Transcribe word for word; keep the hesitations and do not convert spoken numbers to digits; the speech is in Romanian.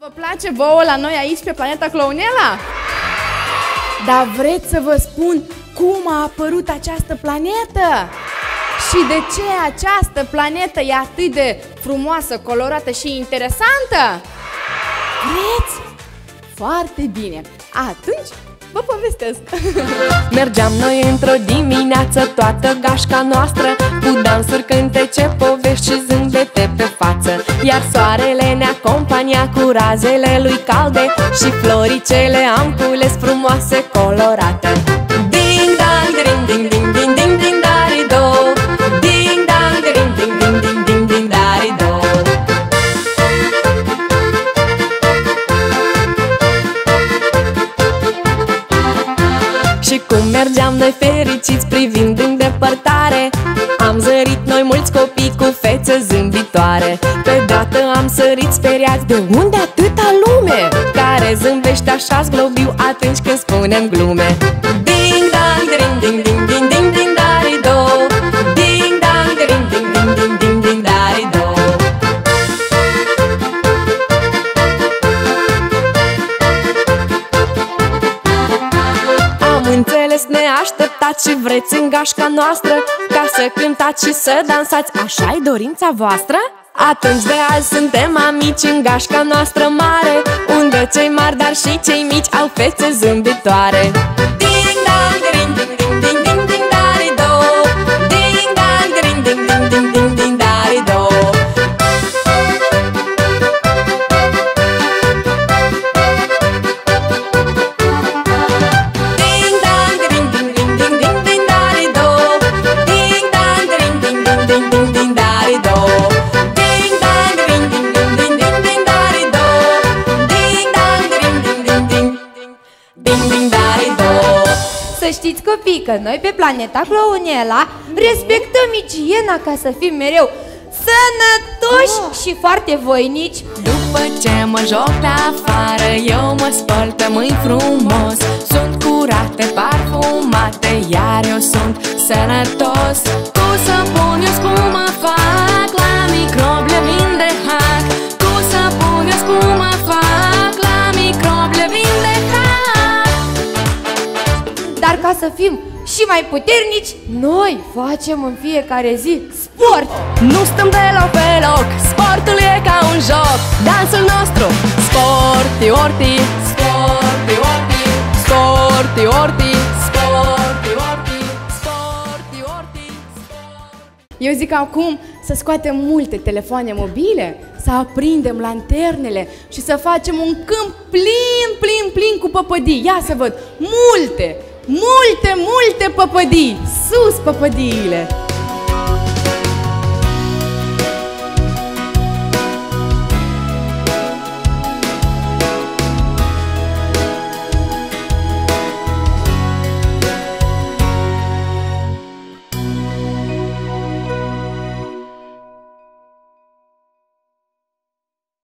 Vă place vouă la noi aici pe planeta Clownella? Dar vreți să vă spun cum a apărut această planetă? Și de ce această planetă e atât de frumoasă, colorată și interesantă? Vreți? Foarte bine! Atunci vă povestesc! Mergeam noi într-o dimineață, toată gașca noastră, cu dansuri, cântece, povești și zâmbete pe față. Iar soarele ne acompania cu razele lui calde și floricele am cules frumoase, colorate. Ding dang, ding ding ding ding ding ding dari-do. Ding dang, ding ding ding ding ding ding dari-do. Și cum mergeam noi fericiți privind în depărtare, am zărit noi mulți copii cu fețe zâmbitoare. Pe dată am sărit speriați, de unde atâta lume care zâmbește așa zglobiu atunci când spunem glume. Ding dang, ding ding ding ding ding ding dari-do. Ding dang, ding ding ding ding ding ding dari-do. Înțeles neașteptat și vreți în gașca noastră ca să cântați și să dansați, așa-i dorința voastră? Atunci de azi suntem amici în gașca noastră mare, unde cei mari, dar și cei mici au fețe zâmbitoare. Ding dang, ding ding ding ding ding ding dari-do. Ding dang, ding ding ding ding ding ding dari-do. Să știți, copii, că noi pe planeta Clownella respectăm igiena ca să fim mereu sănătoși oh. și foarte voinici. După ce mă joc pe afară, eu mă spăl pe mâini frumos. Sunt curate, parfumate, iar eu sunt sănătos. Cu săpun eu spumă fac, la microbi le vindehac. Cu săpun eu spumă fac, la microbi le vindehac. Dar ca să fim și mai puternici, noi facem în fiecare zi sport. Nu stăm deloc pe loc, sportul e ca un joc. Dansul nostru, sporti orti, sporti orti, sporti orti, sporti orti, sporti orti. Eu zic acum să scoatem multe telefoane mobile, să aprindem lanternele și să facem un câmp plin, plin, plin cu păpădii. Ia să văd, multe! Multe, multe păpădii! Sus păpădiile!